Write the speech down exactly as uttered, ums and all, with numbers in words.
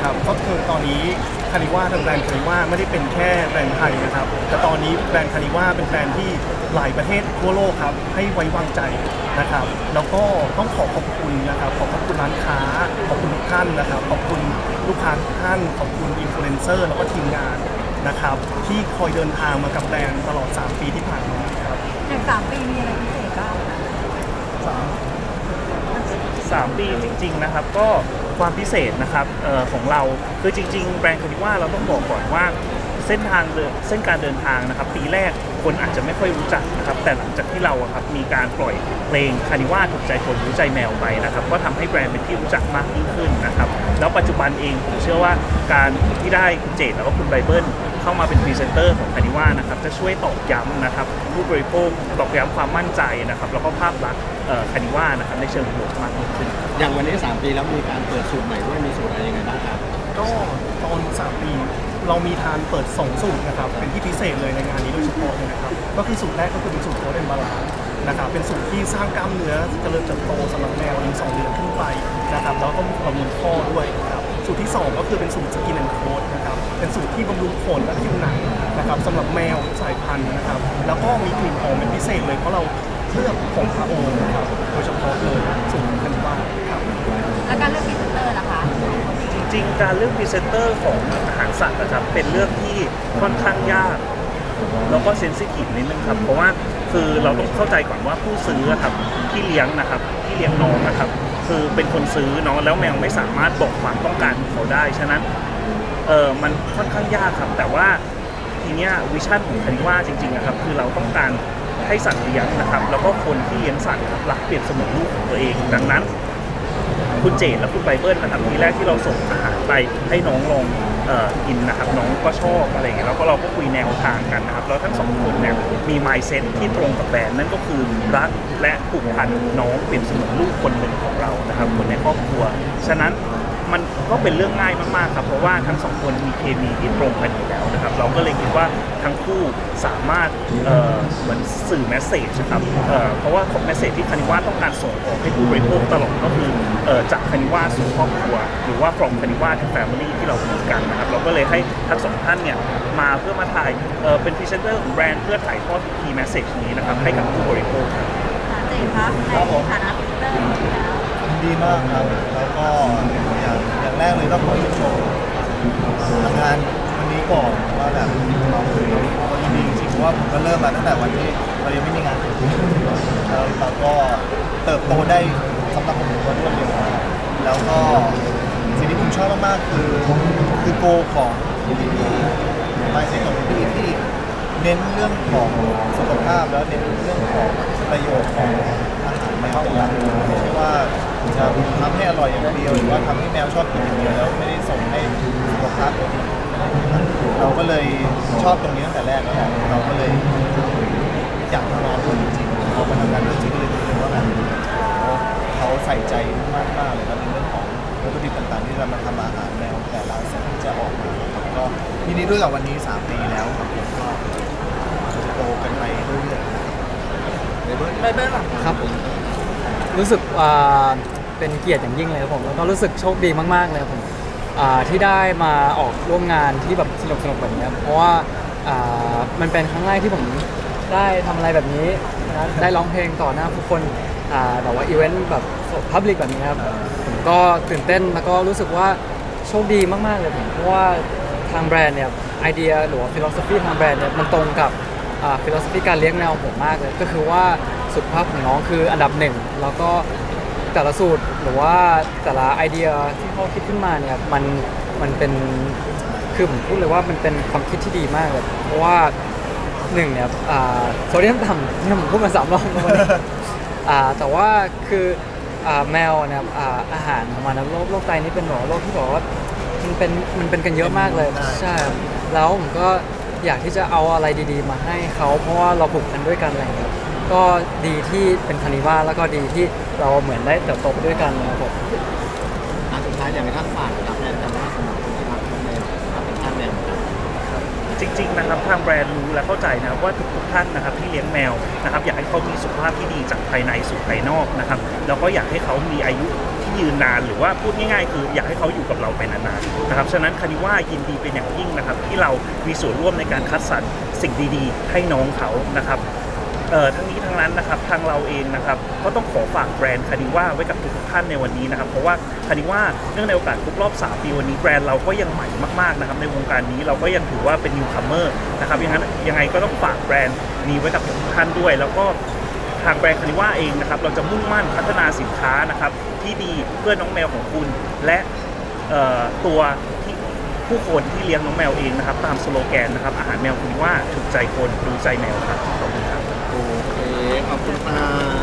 นะครับก็คือตอนนี้คานิว่าทางแบรนด์คานิว่าไม่ได้เป็นแค่แบรนด์ไทยนะครับแต่ตอนนี้แบรนด์คานิว่าเป็นแบรนด์ที่หลายประเทศทั่วโลกครับให้ไว้วางใจนะครับแล้วก็ต้องขอขอบคุณนะครับขอขอบคุณร้านค้าขอบคุณทุกท่านนะครับขอบคุณลูกค้าทุกท่านขอบคุณอินฟลูเอนเซอร์แล้วก็ทีมงานนะครับที่คอยเดินทางมากับแบรนด์ตลอดสามปีที่ผ่านมาครับอย่างสามปีมีอะไรพิเศษบ้างสามปีจริงๆนะครับก็ความพิเศษนะครับออของเราคือจริงๆแบรนด์คานิว่าเราต้องบอกก่อนว่าเส้นทางเส้นการเดินทางนะครับปีแรกคนอาจจะไม่ค่อยรู้จักนะครับแต่หลังจากที่เราครับมีการปล่อยเพลงคานิว่าถูกใจคนรู้ใจแมวไปนะครับก็ทำให้แบรนด์เป็นที่รู้จักมากยิ่งขึ้นนะครับแล้วปัจจุบันเองผมเชื่อว่าการที่ได้คุณเจตแล้วก็คุณไบเบิลเข้ามาเป็นพรีเซนเตอร์ของคานิว่านะครับจะช่วยตอกย้ำนะครับผู้บริโภคตอกย้ำความมั่นใจนะครับแล้วก็ภาพลักษณ์คานิว่านะครับในเชิงบวกมากยิ่งขึ้นอย่างวันนี้สามปีแล้วมีการเปิดสูตรใหม่ด้วยมีสูตรอะไรยังไงบ้างครับก็ตอนสามปีเรามีทานเปิดสองสูตรนะครับเป็นที่พิเศษเลยในงานนี้โดยเฉพาะเลยนะครับก็คือสูตรแรกก็คือเป็นสูตรโคเดนบาลานนะครับเป็นสูตรที่สร้างกล้ามเนื้อเจริญเติบโตสำหรับแมวในสองเดือนขึ้นไปนะครับแล้วก็บำรุงข้อด้วยนะครับสูตรที่สองก็คือเป็นสูตรสกินแอนด์โค้ดนะครับเป็นสูตรที่บำรุงขนและผิวหนังนะครับสำหรับแมวสายพันธุ์นะครับแล้วก็มีกลิ่นหอมเป็นพิเศษเลยเพราะเราเลือกของพระองค์นะครับโดยเฉพาะเลยสูตรคันว่าครับแล้วการเลือกพรีเซนเตอร์ล่ะคะจริงๆการเลือกพรีเซนเตอร์ของอาหารสัตว์นะครับเป็นเรื่องที่ค่อนข้างยากแล้วก็เซนซิทีฟนิดนึงครับเพราะว่าคือเราต้องเข้าใจก่อนว่าผู้ซื้อครับที่เลี้ยงนะครับที่เลี้ยงน้องนะครับคือเป็นคนซื้อเนาะแล้วแมวไม่สามารถบอกความต้องการของเขาได้ฉะนั้นเออมันค่อนข้างยากครับแต่ว่าทีเนี้ยวิชั่นของคานิว่าจริงๆนะครับคือเราต้องการให้สัตว์เลี้ยงนะครับแล้วก็คนที่เลี้ยงสัตว์รักเปรียบเสมือนลูกของตัวเองดังนั้นคุณเจตและคุณไบเบิลนะครับทีแรกที่เราส่งอาหารไปให้น้องลองเอ่อกินนะครับน้องก็ชอบอะไรอย่างเงี้ยแล้วก็เราก็คุยแนวทางกันนะครับแล้วทั้งสองคนเนี่ยมี mindset ที่ตรงกับแบรนด์นั่นก็คือรักและผูกพันน้องเป็นเสมือนลูกคนหนึ่งของเรานะครับคนในครอบครัวฉะนั้นมันก็เป็นเรื่องง่ายมากๆครับเพราะว่าทั้งสองคนมีเคมีที่ตรงกันอยู่แล้วนะครับเราก็เลยคิดว่าทั้งคู่สามารถเอ่อเหมือนสื่อแมสเซจครับเอ่อเพราะว่าแมสเซจที่คานิว่าต้องการส่งออกให้ผู้บริโภคตลอดก็คือเอ่อจากคานิว่าสู่ครอบครัวหรือว่า from คานิว่าถึง family ที่เราพูดกันนะครับเราก็เลยให้ทั้งสองท่านเนี่ยมาเพื่อมาถ่ายเอ่อเป็นพรีเซนเตอร์ของแบรนด์เพื่อถ่ายทอดคีย์แมสเซจนี้นะครับให้กับผู้บริโภคครับเจนครับในฐานะพรีเซนเตอร์ดีมากครับแล้วก็อย่างอย่างแรกเลยต้องขอชื่นชมทางงานวันนี้ก่อนว่าแบบเราเรายินดีจริงๆเพราะว่าผมก็เริ่มมาตั้งแต่วันที่เรายังไม่มีงานแล้วเราก็เติบโตได้สำหรับผมก็รวดเร็วแล้วก็สิ่งที่ผมชอบมากๆคือคือโกของพี่ๆไม่ใช่ของพี่ที่เน้นเรื่องของสุขภาพแล้วเน้นเรื่องของประโยชน์ของอาหารแมวเป็นหลักไม่ใช่ว่าจะทำให้อร่อยอย่างเดียวหรือว่าทำให้แมวชอบกินอย่างเดียวแล้วไม่ได้ส่งให้สุขภาพดีเราก็เลยชอบตรงนี้ตั้งแต่แรกแล้วแหละเราก็เลยอยากทำงานด้วยจริงๆพอมาทำงานด้วยจริงเลยรู้ว่าแบบเขาใส่ใจมากมากเลยครับในเรื่องของวัตถุดิบต่างๆที่เรามาทำอาหารแมวแต่ละสิ่งที่จะออกมาก็ยินดีด้วยกับวันนี้สามปีแล้วครับผมก็โตกันไปเรื่อยๆไบเบิลไบเบิลครับผมรู้สึกเป็นเกียรติอย่างยิ่งเลยครับผมแล้วก็รู้สึกโชคดีมากๆเลยผมที่ได้มาออกร่วมงานที่แบบสนุกสนุกแบบนี้เพราะว่ามันเป็นครั้งแรกที่ผมได้ทำอะไรแบบนี้นะได้ร้องเพลงต่อหน้าผู้คนแบบว่าอีเวนต์แบบพับลิกแบบนี้ครับผมก็ตื่นเต้นแล้วก็รู้สึกว่าโชคดีมากๆเลยผมเพราะว่าทางแบรนด์เนี่ยไอเดียหรือว่าฟิโลโซฟีทางแบรนด์เนี่ยมันตรงกับฟิโลโซฟีการเลี้ยงแมวผมมากเลยก็คือว่าสุขภาพของน้องคืออันดับหนึ่งแล้วก็แต่ละสูตรหรือว่าแต่ละไอเดียที่เขาคิดขึ้นมาเนี่ยมันมันเป็นคือผมพูดเลยว่ามันเป็นความคิดที่ดีมากเลยเพราะว่าหนึ่งเนี่ยโซเดียมต่ำที่ผมพูดมาสามรอบแล้ววันนี้แต่ว่าคือแมวเนี่ยอาหารของมันโรคโรคไตนี่เป็นโรคที่บอกว่ามันเป็นมันเป็นกันเยอะมากเลยใช่แล้วผมก็อยากที่จะเอาอะไรดีๆมาให้เขาเพราะว่าเราผูกพันด้วยกันอะไรอย่างเงี้ยก็ดีที่เป็นคานิว่าแล้วก็ดีที่เราเหมือนได้เติบโตไปด้วยกันนะครับผมสุดท้ายอยากให้ท่านฝากกับแบรนด์คานิว่าสำหรับคนที่รักแมวรักเป็นท่านแมวจริงๆนะครับทางแบรนด์รู้และเข้าใจนะครับว่าทุกๆท่านนะครับที่เลี้ยงแมวนะครับอยากให้เขามีสุขภาพที่ดีจากภายในสู่ภายนอกนะครับแล้วก็อยากให้เขามีอายุที่ยืนนานหรือว่าพูดง่ายๆคืออยากให้เขาอยู่กับเราไปนานๆนะครับฉะนั้นคานิว่ายินดีเป็นอย่างยิ่งนะครับที่เรามีส่วนร่วมในการคัดสรรสิ่งดีๆให้น้องเขานะครับเอ่อทั้งนี้ทั้งนั้นนะครับทางเราเองนะครับก็ต้องขอฝากแบรนด์คานิว่าไว้กับทุกท่านในวันนี้นะครับเพราะว่าคานิว่าเนื่องในโอกาสครบรอบสามปีวันนี้แบรนด์เราก็ยังใหม่มากๆนะครับในวงการนี้เราก็ยังถือว่าเป็นนิวคัมเมอร์นะครับยังไงยังไงก็ต้องฝากแบรนด์นี้ไว้กับทุกท่านด้วยแล้วก็ทางแบรนด์คานิว่าเองนะครับเราจะมุ่งมั่นพัฒนาสินค้านะครับที่ดีเพื่อน้องแมวของคุณและเอ่อตัวที่ผู้คนที่เลี้ยงน้องแมวเองนะครับตามสโลแกนนะครับอาหารแมวคานิว่าถูกใจคนดูใจแมวครับขอบคุณครับโอเคขอบคุณค่ะ